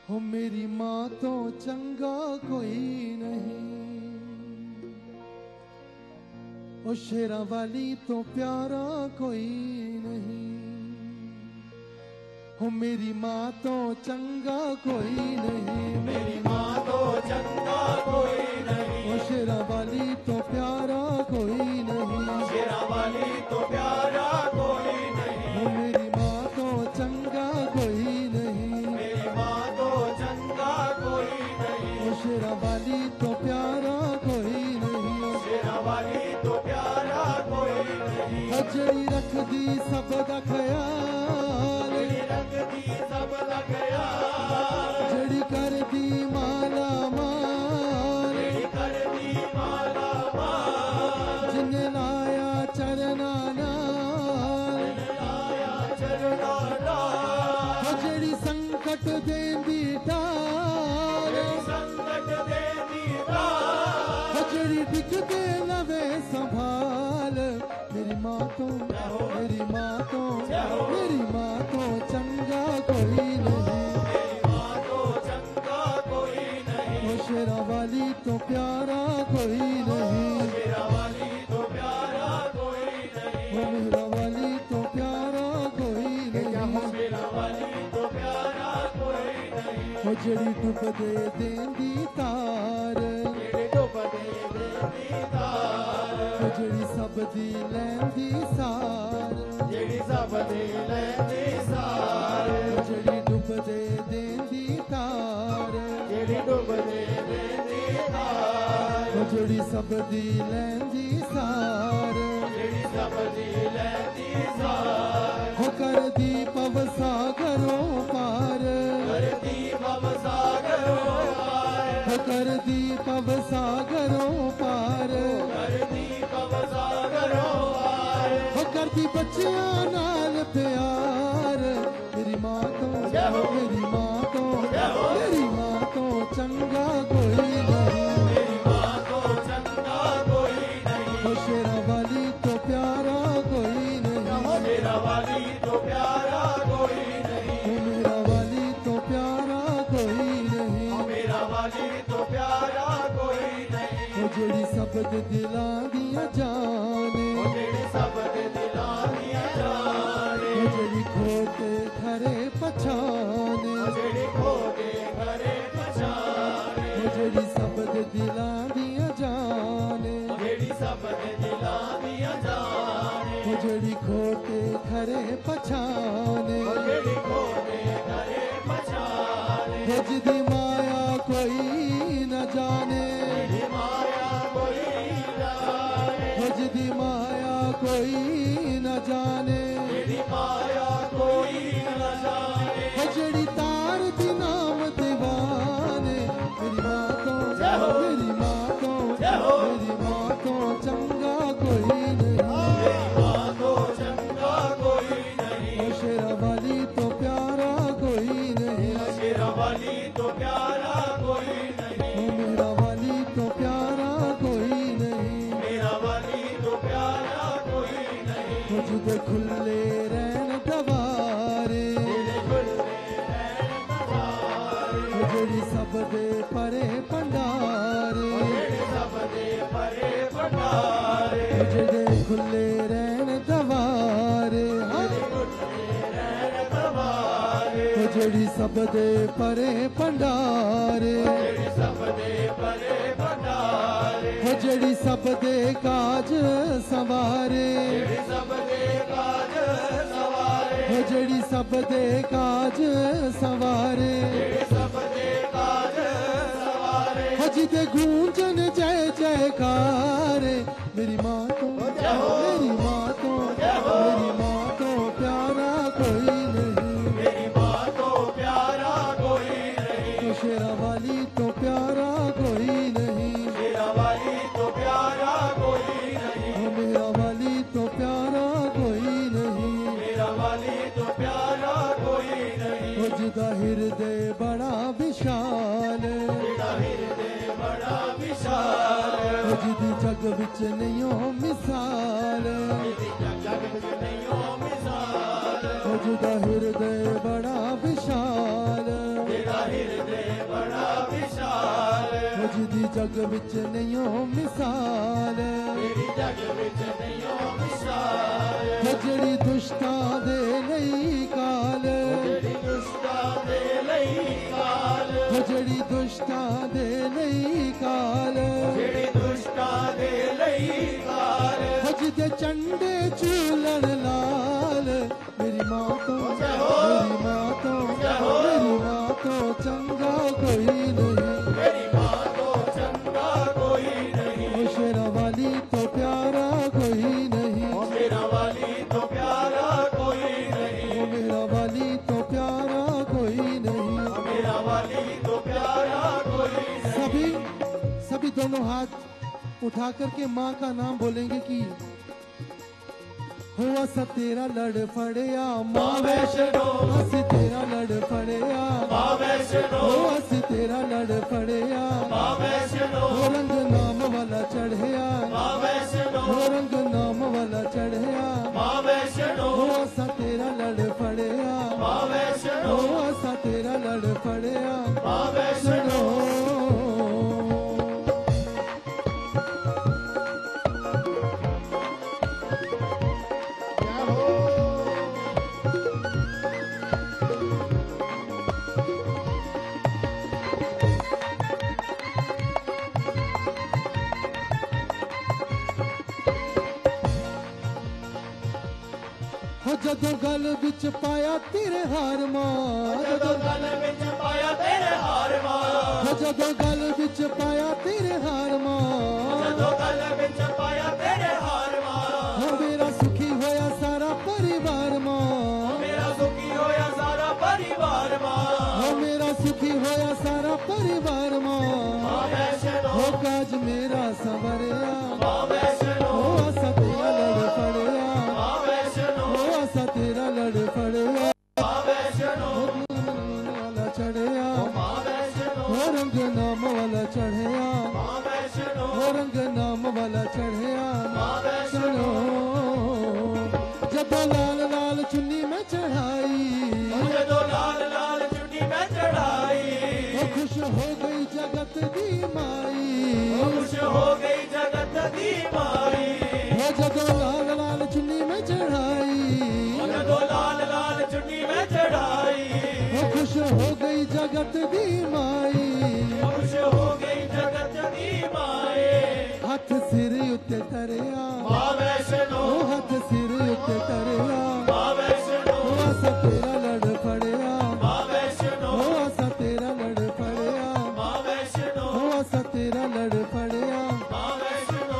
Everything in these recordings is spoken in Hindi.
हो मेरी माँ तो चंगा कोई नहीं, ओ शेरा वाली तो प्यारा कोई नहीं। हो मेरी माँ तो चंगा कोई नहीं, मेरी माँ तो चंगा कोई नहीं। ओ शेरा वाली तो प्यारा कोई नहीं, शेरा वाली तो प्यारा कोई नहीं। हो मेरी माँ तो चंगा कोई नहीं, मेरी माँ तो चंगा कोई नहीं। ओ शेरा वाली तो प्यारा कोई नहीं, शेरा वाली तो प्यारा कोई नहीं। हजरी रख दी सब दा ख्याल, रख दी सब दा ख्याल, जड़ी कर दी माला माल, जड़ी कर दी माला माल, जिन्ने लाया चरना नाल, लाया चरना नाल, हो जड़ी संकट देंदी टाल, संकट देंदी टाल, हो जड़ी दिखदे लवे संभाल। मेरी माँ तो मेरी माँ तो मेरी माँ तो चंगा कोई नहीं, मेरी माँ तो चंगा कोई नहीं। ओ शेरा वाली तो प्यारा कोई नहीं, शेरा वाली तो प्यारा कोई नहीं। ओ मेरा वाली तो प्यारा कोई नहीं, शेरा वाली तो प्यारा कोई नहीं। ओ जड़ी डुब दे देंदी तार, जेड़ी डुब दे देंदी तार, ओ जड़ी सब दी लैंदी सार, जेड़ी सब दे लेंदी सार, ओ जड़ी डुब दे देंदी तार, जेड़ी डुब दे देंदी तार, ओ जड़ी सब दी लैंदी सार, जेड़ी सब दी लेंदी सार, हो कर दी पव सागरों पार, करती भव सागरों पार, हो कर दी पव सागरों पार, करती भव सागरों पार। हो करती बच्चियां नाल प्यार। मेरी माँ तो मेरी माँ तो मेरी माँ तो चंगा कोई नहीं, मेरी माँ तो चंगा कोई नहीं। हो शेरा वाली तो प्यारा कोई नहीं, शेरा वाली तो प्यारा कोई नहीं। हो मेरा वाली तो प्यारा कोई नहीं, मेरा वाली तो प्यारा कोई नहीं। हो जेड़ी सब दे दिलां दियां जाने, जेड़ी सब दे दिलां दियां जाने, हो जेड़ी खोटे खरे पछाने, जेड़ी खोटे घरे पछाने, हो जेड़ी सब दे दिलां दियां जाने, जेड़ी सब दे दिलां दियां जाने, हो जेड़ी खोटे खरे पछाने, जेड़ी खोटे घरे पछाने। हो जिदी माया कोई न जाने, जेड़ी माया कोई न जाने, हो जिदी माया कोई न जाने, जेड़ी माया कोई न जाने। हो जेड़ी तार दी नाम दीवाने। मेरी माँ तो मेरी माँ तो मेरी माँ तो चंगा कोई नहीं, मेरी माँ तो चंगा कोई नहीं। ओ शेरा वाली तो प्यारा कोई नहीं, शेरा वाली तो प्यारा कोई नहीं। ओ मेरा वाली तो प्यारा कोई नहीं, मेरा वाली तो प्यारा कोई नहीं। मुझे खुले रैन दवारे, तेरे खुले रैन बहारे, ओ जेड़ी सब दे परे भंडारे, तेरे सब दे परे भंडारे, ओ जेड़े खुले रैन दवारे, खुले रैन बहारे, ओ जेड़ी सब दे परे भंडारे, तेरे सब दे परे भंडारे, ओ जेड़ी सब दे काज संवारे, तेरे सब दे काज सवारे, ओ जेड़ी सब दे काज संवारे, तेरे सब दे काज सवारे। हजी ते गूंजन जय जयकार। मेरी माँ तो मेरी माँ तो मेरी माँ तो प्यारा कोई नहीं, मेरी माँ तो प्यारा कोई नहीं। तो शेरा वाली तो प्यारा कोई नहीं, शेरा वाली तो प्यारा कोई नहीं। ओ मेरा वाली तो प्यारा कोई नहीं, मेरा वाली तो प्यारा कोई नहीं। ओ जिदा हृदय बड़ा विशाल, तेरा हृदय बड़ा विशाल, ओ जिदी जग विच नहीं हो मिसाल, जग में नहीं हो मिसाल। ओ जिदा हृदय बड़ा विशाल, तेरा हृदय जग विच नहीं हो मिसाल, तेरी जग विच नहीं हो मिसाल, जेड़ी दुष्टां दे लई काल, जेड़ी दुष्टां दे लई काल, जेड़ी दुष्टां दे लई काल, जेड़ी दुष्टां दे लई काल, जिदे चंडे चूलन लाल, मेरी मां तो मेरी मां तो मेरी मां तो चंगा कोई नहीं, मेरी मां तो चंगा कोई नहीं, ओ शेरा वाली तो प्यारा कोई नहीं, ओ मेरा वाली तो प्यारा कोई नहीं, ओ मेरा वाली तो प्यारा कोई नहीं। ओ मेरा वाली तो प्यारा कोई नहीं। सभी दोनों हाथ उठा करके माँ का नाम बोलेंगे कि हुआ सा तेरा लड़ फड़िया माँ वैष्णो, असी तेरा लड़ फड़िया मां वैष्णो, असी तेरा लड़ फड़िया, मां वैष्णो, रंग नाम वाला चढ़िया, मां वैष्णो, रंग नाम वाला चढ़िया, मां वैष्णो, हुआ सा तेरा लड़ फड़िया, मां वैष्णो, हुआ सा तेरा लड़ फड़िया मां वैष्णो। जदों गल विच पाया तेरे हार मां, जदों गल विच पाया तेरे हार मां, जदों गल विच पाया तेरे हार मां, जदों गल विच पाया तेरे हार मां, हो मेरा सुखी होया सारा परिवार मां, मेरा सुखी होया सारा परिवार मां, हो मेरा सुखी होया सारा परिवार मां, मां वैष्णो, हो काज मेरा संवरिया, मां वैष्णो, हो आसा तेरा लड़ फड़िया, मां वैष्णो, हो आसा तेरा लड़ फड़िया, मां वैष्णो, वाला चढ़िया, मां वैष्णो, हो रंग नाम वाला चढ़िया, मां वैष्णो, हो रंग नाम वाला चढ़िया, मां वैष्णो, जदों लाल लाल चुन्नी में चढ़ाई, जदों लाल लाल चुन्नी में चढ़ाई, वो खुश हो गई जगत दी माई, खुश हो गई जगत दी माई, वो जदों लाल लाल चुन्नी में चढ़ाई, जदों लाल लाल चुन्नी में चढ़ाई, वो खुश हो गई जगत दी माई, खुश हो गई जगत दी माई, हाथ सिर उत्ते करिया, मां वैष्णो, वो हाथ सिर उत्ते करिया, मां वैष्णो, वो आसा तेरा लड़ फड़िया, मां वैष्णो, वो आसा तेरा लड़ फड़िया, मां वैष्णो, वो आसा तेरा लड़ फड़िया, मां वैष्णो,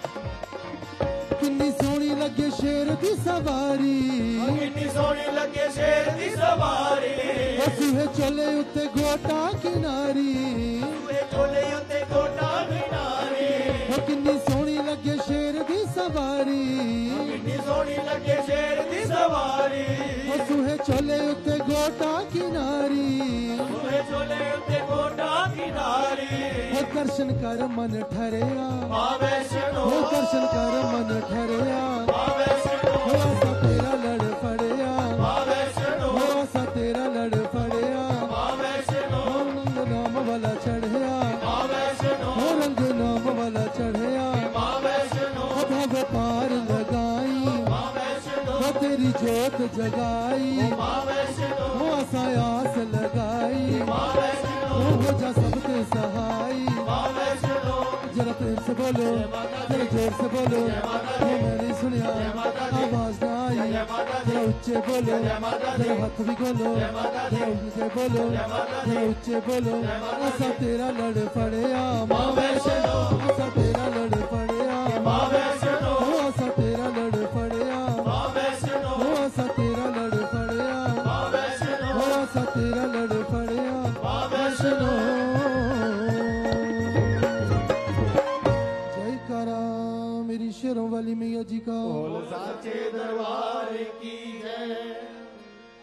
किन्नी सोहनी लगे शेर दी सवारी, कितनी सोहनी लगे शेर दी सवारी, सूहे चले उत्ते गोटा किनारी, सूहे चोले उत्ते गोटा किनारी, वो किन्नी सोहनी लगे शेर दी सवारी, कितनी सोहनी लगे शेर दी सवारी, वो सूहे चले उत्ते गोटा किनारी, सूहे चोले उत्ते गोटा किनारी, वो दर्शन कर मन ठहरिया, मां वैष्णो, वो दर्शन कर मन ठहरिया, मां वैष्णो, वो आसा तेरा लड़ फड़िया, मां वैष्णो, वो आसा तेरा लड़ फड़िया, मां वैष्णो, वो रंग नाम वाला चढ़िया, मां वैष्णो, वो रंग नाम वाला चढ़िया, मां वैष्णो, भव पार लगाई, मां वैष्णो, वो तेरी जोत जगाई, मां वैष्णो, वो आस लगाई, मां वैष्णो, वो हो जा सबके सहाई, मां वैष्णो, जरा प्रेम से बोलो, जरा जोर से बोलो, वो मैंने सुनिया आवाज ना आई, जरा ऊंचे बोलो, जरा हाथ भी खोलो, जरा ऊंचे बोलो, जरा ऊंचे बोलो, आसा तेरा लड़ फड़िया, मां वैष्णो, आसा तेरा लड़ फड़िया, मां वैष्णो, वो आसा तेरा लड़ फड़िया, मां वैष्णो, वो आसा तेरा लड़ फड़िया, मां वैष्णो, वो आसा तेरा लड़ फड़िया, मां वैष्णो। जयकारा मेरी शेरों वाली मैया जी का। बोल साचे दरबार की जय।